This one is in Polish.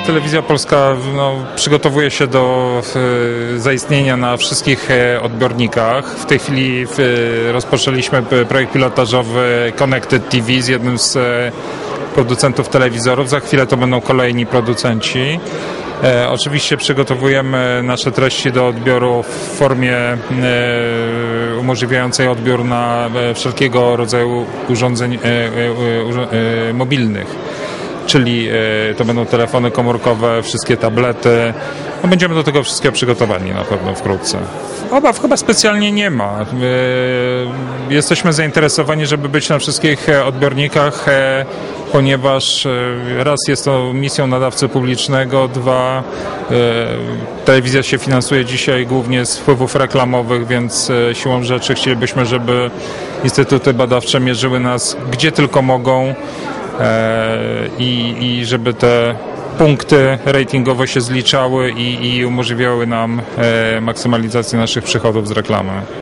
Telewizja Polska przygotowuje się do zaistnienia na wszystkich odbiornikach. W tej chwili rozpoczęliśmy projekt pilotażowy Connected TV z jednym z producentów telewizorów. Za chwilę to będą kolejni producenci. Oczywiście przygotowujemy nasze treści do odbioru w formie umożliwiającej odbiór na wszelkiego rodzaju urządzeń mobilnych. Czyli to będą telefony komórkowe, wszystkie tablety. Będziemy do tego wszystkiego przygotowani na pewno wkrótce. Obaw chyba specjalnie nie ma. Jesteśmy zainteresowani, żeby być na wszystkich odbiornikach, ponieważ raz jest to misją nadawcy publicznego, dwa telewizja się finansuje dzisiaj głównie z wpływów reklamowych, więc siłą rzeczy chcielibyśmy, żeby instytuty badawcze mierzyły nas gdzie tylko mogą i żeby te punkty ratingowe się zliczały i umożliwiały nam maksymalizację naszych przychodów z reklamy.